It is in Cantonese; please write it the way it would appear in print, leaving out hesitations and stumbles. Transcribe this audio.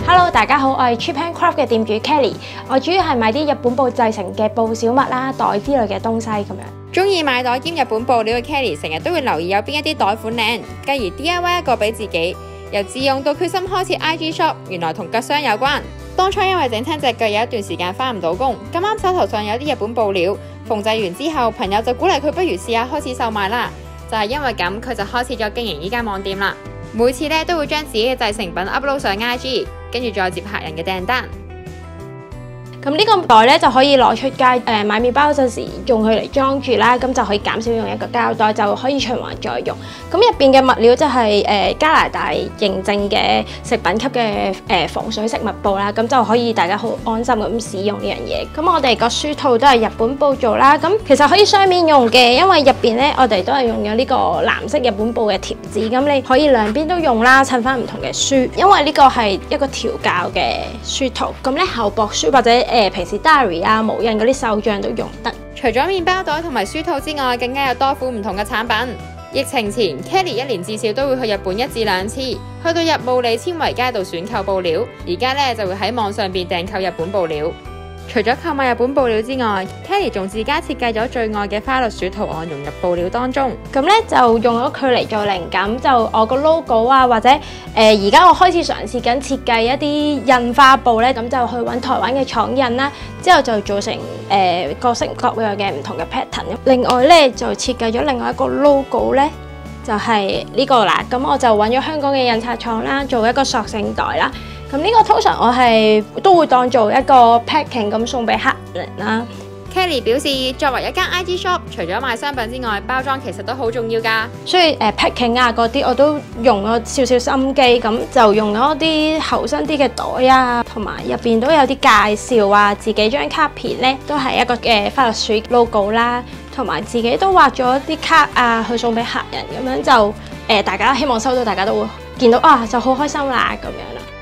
Hello， 大家好，我係 Cheap and Craft 嘅店主 Kelly， 我主要係賣啲日本布製成嘅布小物啦、袋之類嘅東西咁樣。 中意買袋兼日本布料嘅 Kelly 成日都會留意有邊一啲袋款靚，繼而 DIY 一個俾自己。由自用到決心開設 IG shop， 原來同腳傷有關。當初因為整親隻腳有一段時間返唔到工，咁啱手頭上有啲日本布料，縫製完之後，朋友就鼓勵佢不如試下開始售賣啦。就係因為咁，佢就開始咗經營呢間網店啦。每次咧都會將自己嘅製成品 upload 上 IG， 跟住再接客人嘅訂單。 咁呢個袋咧就可以攞出街買麵包嗰陣時用佢嚟裝住啦，咁就可以減少用一個膠袋，就可以循環再用。咁入邊嘅物料就係加拿大認證嘅食品級嘅防水食物布啦，咁就可以大家好安心咁使用呢樣嘢。咁我哋個書套都係日本布做啦，咁其實可以雙面用嘅，因為入邊咧我哋都係用咗呢個藍色日本布嘅貼紙，咁你可以兩邊都用啦，襯翻唔同嘅書。因為呢個係一個調校嘅書套，咁咧厚薄書或者平時 diary 啊、無印嗰啲手帳都用得。 除咗麵包袋同埋書套之外，更加有多款唔同嘅產品。疫情前 Kelly 一年至少都會去日本1至2次，去到日暮里纖維街度選購布料。而家咧就會喺網上邊訂購日本布料。除咗購買日本布料之外 ，Kelly 仲自家設計咗最愛嘅花栗鼠圖案融入布料當中。 咁咧就用咗佢嚟做靈感，就我個 logo 啊，或者而家我開始嘗試緊設計一啲印花布咧，咁就去揾台灣嘅廠印啦，之後就做成各式各樣嘅唔同嘅 pattern。另外咧就設計咗另外一個 logo 咧，就係呢個啦。咁我就揾咗香港嘅印刷廠啦，做一個塑性袋啦。咁呢個通常我係都會當做一個 packing 咁送俾客人啦。 Kelly 表示，作為一間 IG shop， 除咗賣商品之外，包裝其實都好重要㗎。 所以packing 啊嗰啲我都用咗少少心機，咁就用咗啲厚身啲嘅袋啊，同埋入邊都有啲介紹啊，自己張卡片咧都係一個花栗鼠 logo 啦，同埋自己都畫咗啲卡啊去送俾客人，咁樣就大家希望收到大家都會見到啊就好開心啦咁樣啦。